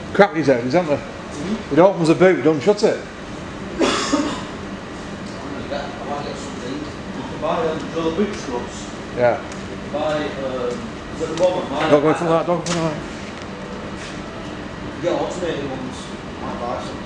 crappy zones, aren't there? It opens the boot, don't shut it. I might get something. To buy drill boot scrubs. Yeah. Buy, at the moment, Don't go for that, don't go for that. Get automated ones. I might buy some.